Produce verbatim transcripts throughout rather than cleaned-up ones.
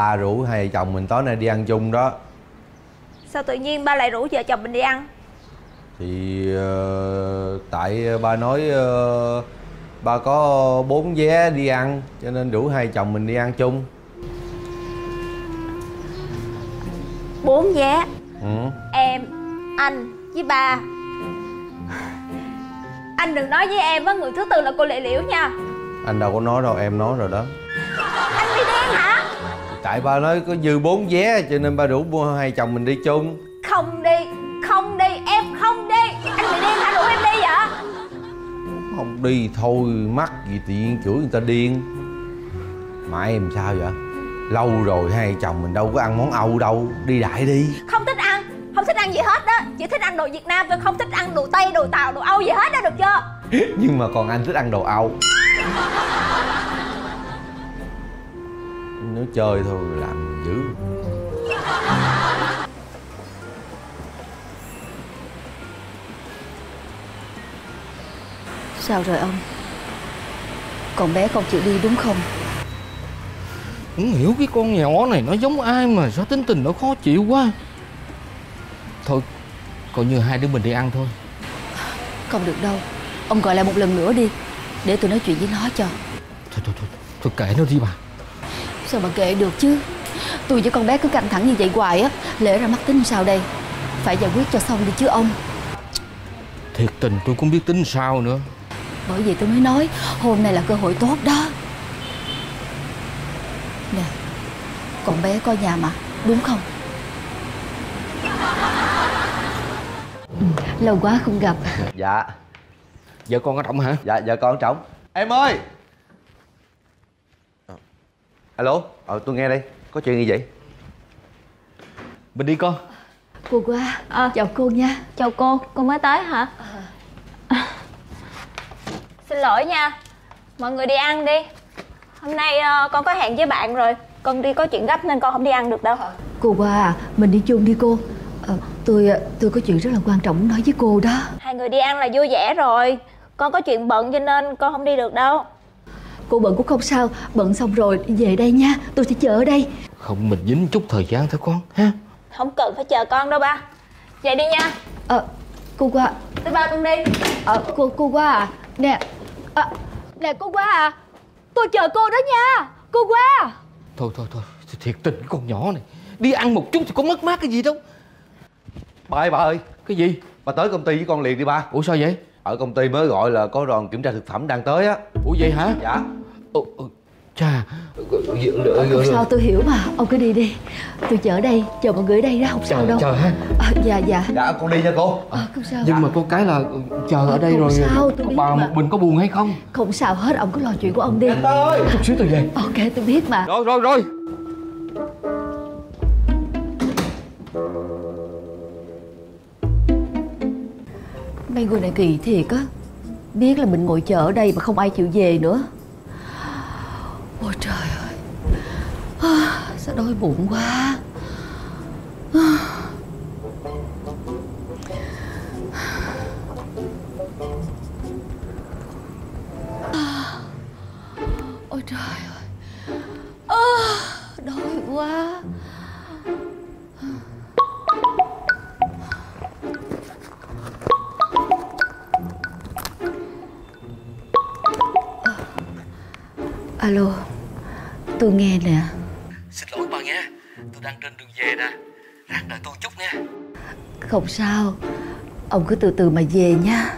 ba rủ hai vợ chồng mình tối nay đi ăn chung đó. Sao tự nhiên ba lại rủ vợ chồng mình đi ăn? Thì uh, tại ba nói uh, ba có bốn vé đi ăn, cho nên rủ hai chồng mình đi ăn chung. Bốn vé? Ừ. Em, anh với ba. Anh đừng nói với em á, người thứ tư là cô Lệ Liễu nha. Anh đâu có nói đâu, em nói rồi đó. Anh bị điên hả? Tại ba nói có dư bốn vé cho nên ba rủ hai chồng mình đi chung. Không đi, không đi, em không đi. Anh bị điên hả, rủ em đi vậy? Không đi thôi, mắc gì tự nhiên chửi người ta điên. Mà em sao vậy? Lâu rồi hai chồng mình đâu có ăn món Âu đâu, đi đại đi. Không thích ăn, không thích ăn gì hết á. Chỉ thích ăn đồ Việt Nam thôi, không thích ăn đồ Tây, đồ Tàu, đồ Âu gì hết đó, được chưa? Nhưng mà còn anh thích ăn đồ Âu. Nếu chơi thôi làm dữ. Sao rồi ông? Con bé không chịu đi đúng không? Không hiểu cái con nhỏ này nó giống ai mà sao tính tình nó khó chịu quá. Thôi coi như hai đứa mình đi ăn thôi. Không được đâu. Ông gọi lại một lần nữa đi, để tôi nói chuyện với nó cho. Thôi thôi thôi, thôi kệ nó đi bà. Sao mà kệ được chứ? Tôi với con bé cứ căng thẳng như vậy hoài á, lẽ ra mắc tính sao đây? Phải giải quyết cho xong đi chứ ông. Thiệt tình tôi cũng biết tính sao nữa. Bởi vì tôi mới nói hôm nay là cơ hội tốt đó. Nè, con bé có nhà mà, đúng không? Ừ, lâu quá không gặp. Dạ. Vợ con ở trỏng hả? Dạ, vợ con ở trỏng. Em ơi. Alo, ờ tôi nghe đây. Có chuyện gì vậy? Mình đi con. Cô qua, à, chào cô nha. Chào cô, cô mới tới hả? À. Xin lỗi nha, mọi người đi ăn đi. Hôm nay uh, con có hẹn với bạn rồi. Con đi có chuyện gấp nên con không đi ăn được đâu. Cô qua, mình đi chung đi cô. à, Tôi tôi có chuyện rất là quan trọng nói với cô đó. Hai người đi ăn là vui vẻ rồi. Con có chuyện bận cho nên con không đi được đâu. Cô bận cũng không sao, bận xong rồi đi về đây nha. Tôi sẽ chờ ở đây. Không, mình dính chút thời gian thôi con ha. Không cần phải chờ con đâu ba. Vậy đi nha. Ờ, à, cô qua. Tới ba con đi. Ờ, à, cô, cô qua à. Nè, à, nè cô qua à. Tôi chờ cô đó nha. Cô qua. Thôi thôi thôi, thiệt tình con nhỏ này. Đi ăn một chút thì có mất mát cái gì đâu. Bà ơi, bà ơi. Cái gì? Bà tới công ty với con liền đi ba. Ủa sao vậy? Ở công ty mới gọi là có đoàn kiểm tra thực phẩm đang tới á. Ủa vậy hả? Dạ. Ồ, chà. Không sao, tôi hiểu mà. Ông cứ đi đi. Tôi chờ ở đây, chờ mọi người ở đây đó, không sao đâu. Chờ ha. À, dạ dạ. Dạ con đi nha cô. À, không sao. Nhưng mà có cái là chờ ở đây không rồi. Sao, tôi biết bà mà. một mình có buồn hay không? Không sao hết, ông cứ lo chuyện của ông đi. Anh ơi. Chút xíu tôi về. Ok, tôi biết mà. Rồi rồi rồi. Mấy người này kỳ thiệt á. Biết là mình ngồi chờ ở đây mà không ai chịu về nữa. Ôi trời ơi, à, sao đói bụng quá. à. Ôi trời ơi, à, đói quá. Alo, tôi nghe nè. Xin lỗi bà nha, tôi đang trên đường về nè. Ráng đợi tôi chút nha. Không sao, ông cứ từ từ mà về nha.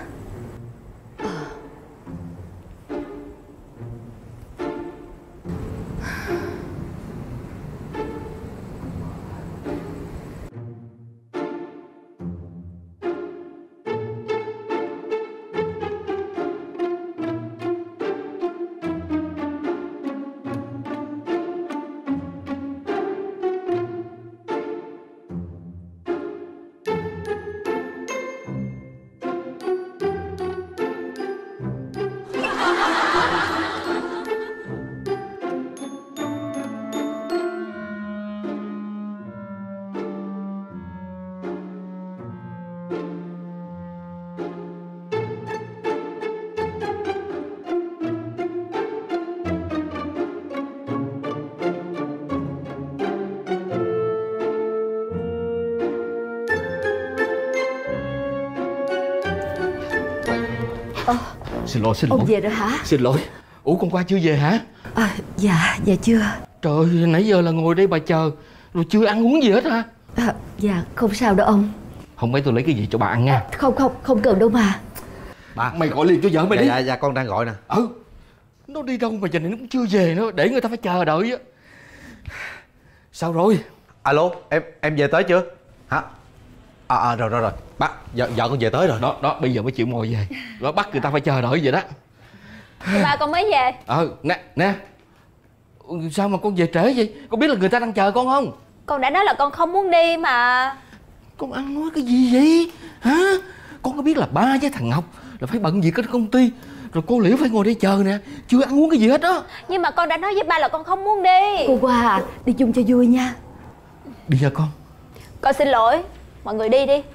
Xin lỗi, xin lỗi. Ông về rồi hả? Xin lỗi. Ủa con qua chưa về hả? À, dạ, dạ chưa. Trời ơi, nãy giờ là ngồi đây bà chờ rồi chưa ăn uống gì hết hả? À, dạ, không sao đâu ông. Không mấy tôi lấy cái gì cho bà ăn nha. À, không, không, không cần đâu mà. Ba. Mày gọi liền cho vợ mày Dạ đi. dạ dạ con đang gọi nè. Ừ. Nó đi đâu mà giờ này nó cũng chưa về nữa, để người ta phải chờ đợi á. Sao rồi? Alo, em em về tới chưa? Hả? À, à rồi rồi rồi. Bác, vợ, vợ con về tới rồi. Đó, đó, bây giờ mới chịu ngồi về. Đó, bắt người ta phải chờ đợi vậy đó. Thì ba con mới về. Ờ, nè, nè. Sao mà con về trễ vậy? Con biết là người ta đang chờ con không? Con đã nói là con không muốn đi mà. Con ăn nói cái gì vậy? Hả? Con có biết là ba với thằng Ngọc là phải bận việc ở công ty, rồi cô Liễu phải ngồi đây chờ nè, chưa ăn uống cái gì hết đó. Nhưng mà con đã nói với ba là con không muốn đi. Cô qua à, đi chung cho vui nha. Đi nha con. Con xin lỗi. Mọi người đi đi.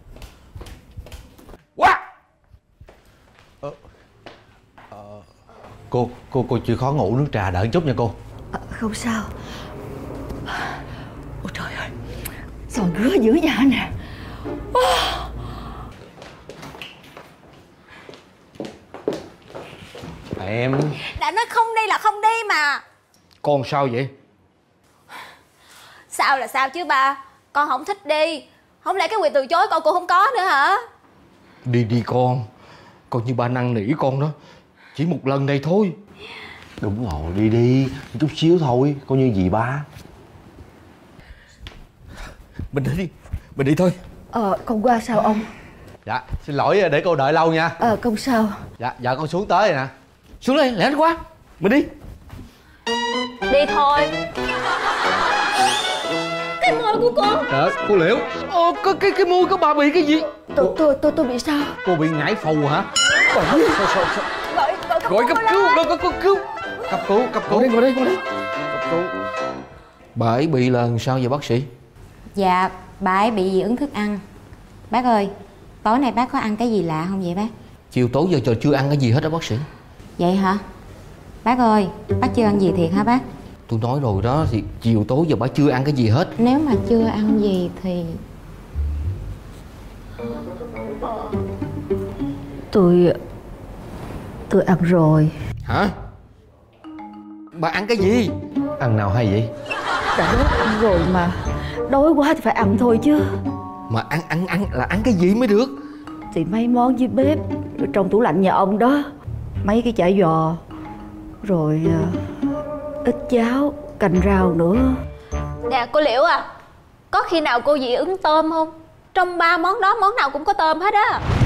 Quá. Cô, cô cô chịu khó ngủ nước trà đợi chút nha cô. À, không sao. Ôi trời ơi, sao rứa dữ vậy nè. Em. Đã nói không đi là không đi mà. Con sao vậy? Sao là sao chứ ba. Con không thích đi. Không lẽ cái quyền từ chối con cũng không có nữa hả? Đi đi con. Coi như ba năn nỉ con đó. Chỉ một lần này thôi. Đúng rồi, đi đi, chút xíu thôi, coi như gì ba. Mình đi đi, mình đi thôi. Ờ, con qua sao ông? Dạ, xin lỗi để cô đợi lâu nha. Ờ, không sao. Dạ, dạ con xuống tới rồi nè. Xuống đây, lẹ quá. Mình đi. Đi thôi. Cái môi của con. Trời ơi, cô Liễu. Ồ, cái, cái, cái môi của bà bị cái gì? Tôi, tôi, tôi, tôi bị sao? Cô bị ngải phù hả? Trời ơi, sao, sao, sao? Gọi, gọi cấp Gọi cấp cứu, gọi cấp cứu, cứu. Cấp cứu, cấp cứu. Ngồi đây, ngồi đây, ngồi đây. Cấp cứu. Bà ấy bị là sao vậy bác sĩ? Dạ, bà ấy bị dị ứng thức ăn. Bác ơi, tối nay bác có ăn cái gì lạ không vậy bác? Chiều tối giờ trời chưa ăn cái gì hết đó bác sĩ. Vậy hả? Bác ơi, bác chưa ăn gì thiệt hả bác? Tôi nói rồi đó, thì chiều tối giờ bà chưa ăn cái gì hết. Nếu mà chưa ăn gì thì... Tôi... Tôi ăn rồi. Hả? Bà ăn cái gì? Ăn nào hay vậy? Đã nói ăn rồi mà. Đói quá thì phải ăn thôi chứ. Mà ăn, ăn, ăn là ăn cái gì mới được? Thì mấy món dưới bếp, rồi trong tủ lạnh nhà ông đó. Mấy cái chả giò, rồi uh, ít cháo, canh rau nữa. Nè cô Liễu à, có khi nào cô dị ứng tôm không? Trong ba món đó món nào cũng có tôm hết á.